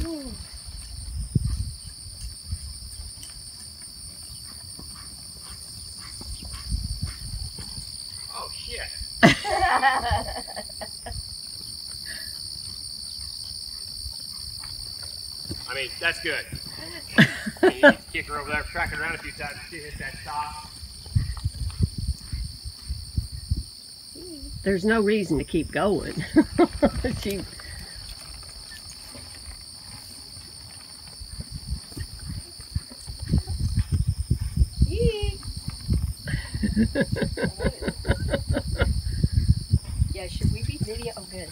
Oh shit. I mean, that's good. You need to kick her over there, track her around a few times, she hits that stop. There's no reason to keep going. She... Yeah, should we be video? Oh, good.